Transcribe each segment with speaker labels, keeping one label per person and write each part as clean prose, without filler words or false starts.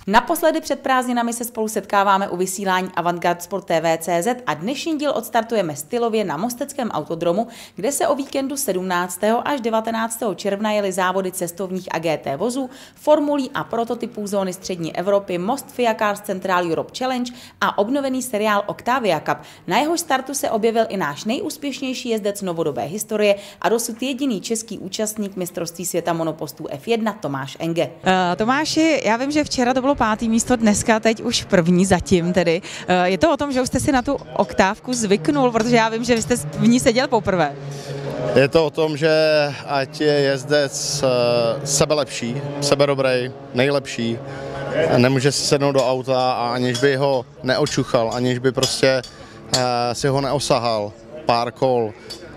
Speaker 1: Naposledy před prázdninami se spolu setkáváme u vysílání Avantgarde Sport TV.cz a dnešní díl odstartujeme stylově na mosteckém autodromu, kde se o víkendu 17. až 19. června jeli závody cestovních a GT vozů, formulí a prototypů zóny střední Evropy Most FIA Cars Central Europe Challenge a obnovený seriál Octavia Cup. Na jehož startu se objevil i náš nejúspěšnější jezdec novodobé historie a dosud jediný český účastník mistrovství světa monopostů F1 Tomáš Enge.
Speaker 2: Tomáši, já vím, že včera to bylo 5. místo, dneska teď už první zatím tedy. Je to o tom, že už jste si na tu oktávku zvyknul, protože já vím, že vy jste v ní seděl poprvé.
Speaker 3: Je to o tom, že ať je jezdec sebelepší, sebedobrý, nejlepší, nemůže si sednout do auta a aniž by ho neočuchal, aniž by prostě si ho neosahal pár kol,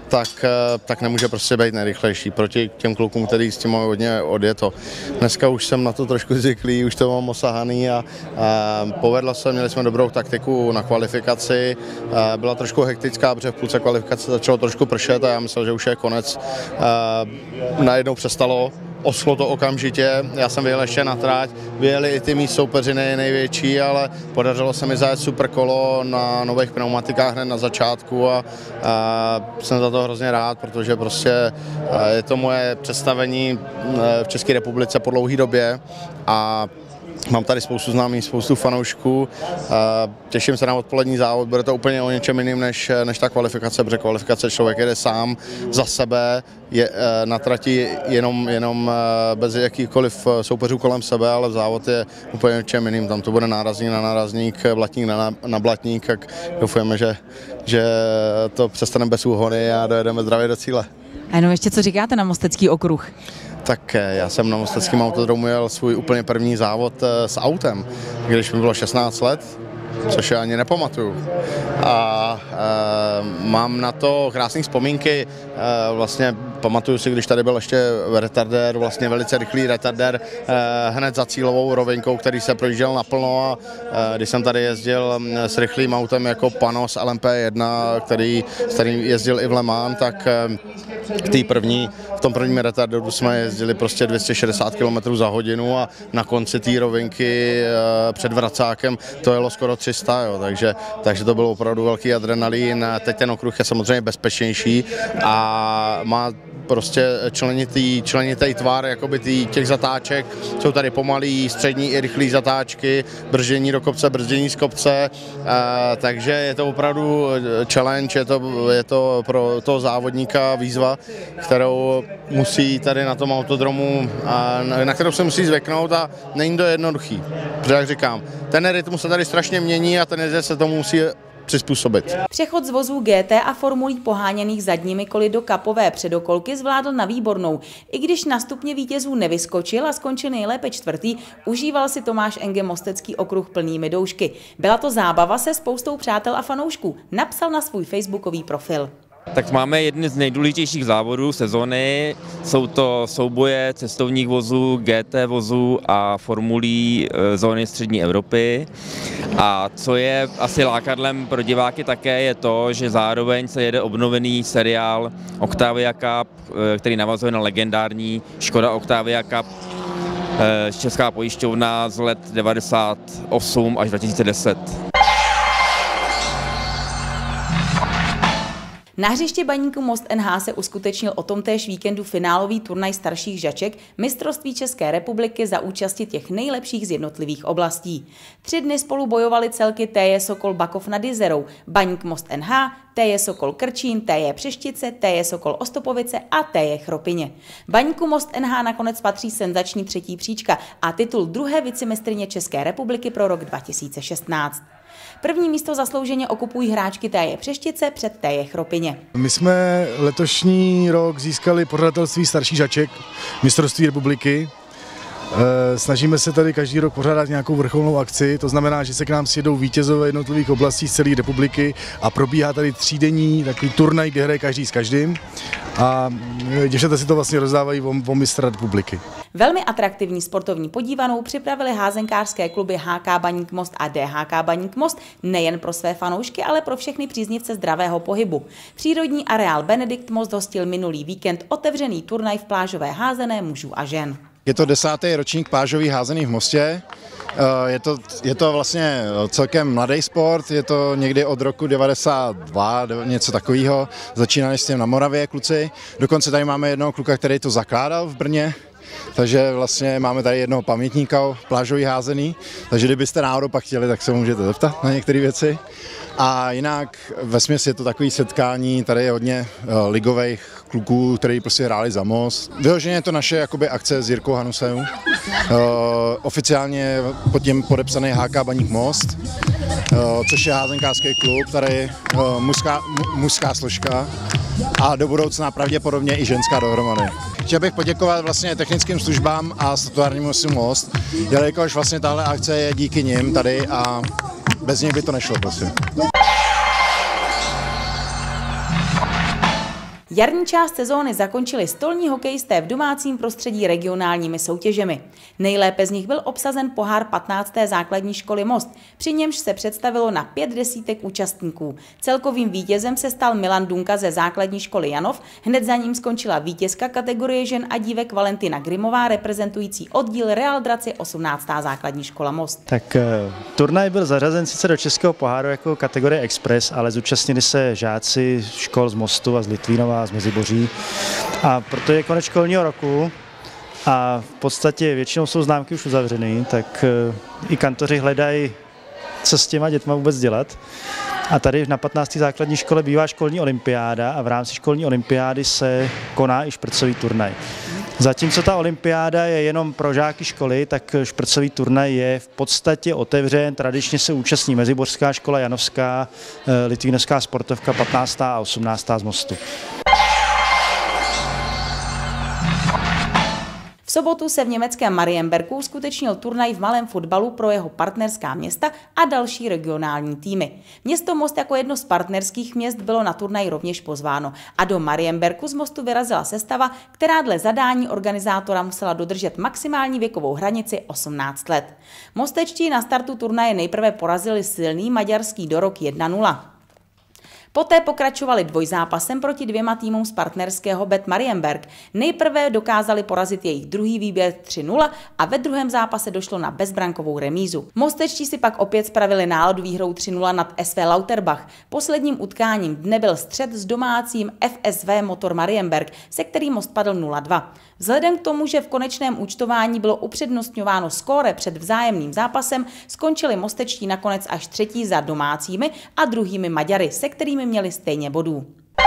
Speaker 3: tak nemůže prostě být nejrychlejší proti těm klukům, který s tím mají hodně odjeto. Dneska už jsem na to trošku zvyklý, už to mám osahaný a povedlo se, měli jsme dobrou taktiku na kvalifikaci, byla trošku hektická, protože v půlce kvalifikace začalo trošku pršet a já myslel, že už je konec. Najednou přestalo. Oslo to okamžitě, já jsem vyjel ještě na trať, vyjeli i ty mý soupeři největší, ale podařilo se mi zajet super kolo na nových pneumatikách hned na začátku a jsem za to hrozně rád, protože prostě je to moje představení v České republice po dlouhé době a mám tady spoustu známých, spoustu fanoušků, těším se na odpolední závod, bude to úplně o něčem jiným než ta kvalifikace, protože kvalifikace člověk jede sám za sebe, je na trati jenom bez jakýchkoliv soupeřů kolem sebe, ale závod je úplně o něčem jiným, tam to bude nárazník na nárazník, blatník na blatník, tak doufujeme, že to přestane bez úhony a dojedeme zdravě do cíle.
Speaker 2: A jenom ještě co říkáte na mostecký okruh?
Speaker 3: Tak já jsem na mosteckém autodromu jel svůj úplně první závod s autem, když mi bylo 16 let, což já ani nepamatuju. A mám na to krásné vzpomínky, vlastně pamatuju si, když tady byl ještě retardér, vlastně velice rychlý retardér, hned za cílovou rovinkou, který se projížděl naplno a když jsem tady jezdil s rychlým autem jako Panos LMP1, s kterým jezdil i v Le Mans, tak v tom prvním retarderu jsme jezdili prostě 260 km za hodinu a na konci té rovinky před vracákem to jelo skoro 300, jo, takže to bylo opravdu velký adrenalin. Teď ten okruh je samozřejmě bezpečnější a má prostě členitý tvar jakoby těch zatáček, jsou tady pomalý, střední i rychlý zatáčky, brždění do kopce, brždění z kopce, takže je to opravdu challenge, je to pro toho závodníka výzva, kterou musí tady na tom autodromu, na kterou se musí zvyknout a není to jednoduchý, protože jak říkám, ten rytmus se tady strašně mění a ten jezdec se tomu musí přizpůsobit.
Speaker 1: Přechod z vozů GT a formulí poháněných zadními koly do kapové předokolky zvládl na výbornou. I když na stupně vítězů nevyskočil a skončil nejlépe čtvrtý, užíval si Tomáš Enge mostecký okruh plnými doušky. Byla to zábava se spoustou přátel a fanoušků, napsal na svůj facebookový profil.
Speaker 4: Tak máme jedny z nejdůležitějších závodů sezony, jsou to souboje cestovních vozů, GT vozů a formulí zóny střední Evropy. A co je asi lákadlem pro diváky také je to, že zároveň se jede obnovený seriál Octavia Cup, který navazuje na legendární Škoda Octavia Cup, česká pojišťovna z let 98 až 2010.
Speaker 1: Na hřiště Baníku Most NH se uskutečnil o tomtéž víkendu finálový turnaj starších žaček mistrovství České republiky za účasti těch nejlepších z jednotlivých oblastí. 3 dny spolu bojovali celky TJ Sokol Bakov nad Jizerou, Baník Most NH, TJ Sokol Krčín, TJ Přeštice, TJ Sokol Ostopovice a TJ Chropyně. Baníku Most NH nakonec patří senzační 3. příčka a titul druhé vicemistryně České republiky pro rok 2016. První místo zaslouženě okupují hráčky TJ Přeštice před TJ Chropyně.
Speaker 5: My jsme letošní rok získali pořadatelství starších žaček mistrovství republiky. Snažíme se tady každý rok pořádat nějakou vrcholnou akci, to znamená, že se k nám sjedou vítězové jednotlivých oblastí z celé republiky a probíhá tady 3denní takový turnaj, kde hraje každý s každým a děvčata si to vlastně rozdávají o mistra republiky.
Speaker 1: Velmi atraktivní sportovní podívanou připravili házenkářské kluby HK Baník Most a DHK Baník Most nejen pro své fanoušky, ale pro všechny příznivce zdravého pohybu. Přírodní areál Benedikt Most hostil minulý víkend otevřený turnaj v plážové házené mužů a žen.
Speaker 6: Je to 10. ročník plážový házený v Mostě. Je to vlastně celkem mladý sport, je to někdy od roku 92, něco takového. Začínali s tím na Moravě kluci. Dokonce tady máme jednoho kluka, který to zakládal v Brně. Takže vlastně máme tady jednoho pamětníka o plážový házený. Takže kdybyste náhodou pak chtěli, tak se můžete zeptat na některé věci. A jinak vesměs je to takové setkání, tady je hodně ligových kluků, kteří prostě hráli za Most. Vyloženě je to naše jakoby akce s Jirkou Hanusem. Oficiálně pod tím podepsaný HK Baník Most, což je házenkářský klub, tady mužská složka a do budoucna pravděpodobně i ženská dohromady. Chtěl bych poděkovat vlastně technickým službám a statutárnímu městu Most, jelikož vlastně tahle akce je díky nim tady a bez nich by to nešlo prostě.
Speaker 1: Jarní část sezóny zakončili stolní hokejisté v domácím prostředí regionálními soutěžemi. Nejlépe z nich byl obsazen pohár 15. základní školy Most, při němž se představilo na 5 desítek účastníků. Celkovým vítězem se stal Milan Dunka ze základní školy Janov, hned za ním skončila vítězka kategorie žen a dívek Valentina Grimová, reprezentující oddíl Real Draci 18. základní škola Most.
Speaker 7: Tak turnaj byl zařazen sice do českého poháru jako kategorie Express, ale zúčastnili se žáci škol z Mostu a z Litvínova, z Meziboří. A proto je konec školního roku a v podstatě většinou jsou známky už uzavřený, tak i kantoři hledají, co s těma dětma vůbec dělat. A tady na 15. základní škole bývá školní olympiáda a v rámci školní olympiády se koná i šprcový turnaj. Zatímco ta olympiáda je jenom pro žáky školy, tak šprcový turnaj je v podstatě otevřen. Tradičně se účastní Mezibořská škola, Janovská, Litvínovská sportovka 15. a 18. z Mostu.
Speaker 1: V sobotu se v německém Marienbergu uskutečnil turnaj v malém fotbalu pro jeho partnerská města a další regionální týmy. Město Most jako jedno z partnerských měst bylo na turnaj rovněž pozváno a do Marienbergu z Mostu vyrazila sestava, která dle zadání organizátora musela dodržet maximální věkovou hranici 18 let. Mostečtí na startu turnaje nejprve porazili silný maďarský Dorok 1-0. Poté pokračovali dvojzápasem proti 2 týmům z partnerského Bet Marienberg. Nejprve dokázali porazit jejich druhý výběr 3-0 a ve druhém zápase došlo na bezbrankovou remízu. Mostečtí si pak opět spravili náladu výhrou 3-0 nad SV Lauterbach. Posledním utkáním dne byl střet s domácím FSV Motor Marienberg, se kterým Most padl 0-2. Vzhledem k tomu, že v konečném účtování bylo upřednostňováno skóre před vzájemným zápasem, skončili mostečtí nakonec až třetí za domácími a druhými Maďary, se kterými měli stejně bodů.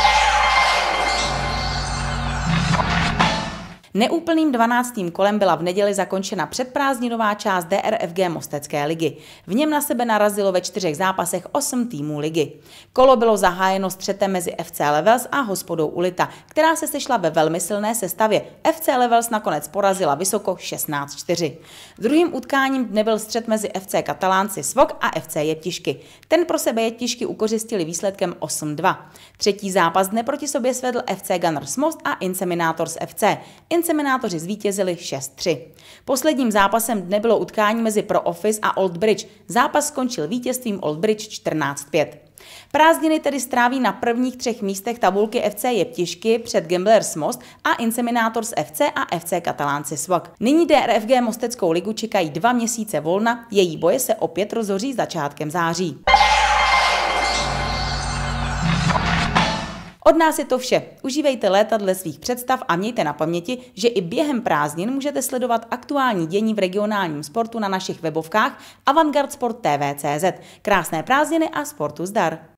Speaker 1: Neúplným 12. kolem byla v neděli zakončena předprázdninová část DRFG Mostecké ligy. V něm na sebe narazilo ve 4 zápasech 8 týmů ligy. Kolo bylo zahájeno střetem mezi FC Levels a Hospodou Ulita, která se sešla ve velmi silné sestavě. FC Levels nakonec porazila vysoko 16-4. Druhým utkáním dne byl střet mezi FC Katalánci Svok a FC Jeptišky. Ten pro sebe Jeptišky ukořistili výsledkem 8-2. Třetí zápas dne proti sobě svedl FC Gunners Most a Inseminators FC. Inseminátoři zvítězili 6-3. Posledním zápasem dne bylo utkání mezi Pro Office a Old Bridge. Zápas skončil vítězstvím Old Bridge 14-5. Prázdniny tedy stráví na prvních 3 místech tabulky FC Jeptišky před Gamblers Most a Inseminators FC a FC Katalánci Svok. Nyní DRFG Mosteckou ligu čekají 2 měsíce volna, její boje se opět rozhoří začátkem září. Od nás je to vše. Užívejte léta dle svých představ a mějte na paměti, že i během prázdnin můžete sledovat aktuální dění v regionálním sportu na našich webovkách avantgardsport.tv.cz. Krásné prázdniny a sportu zdar!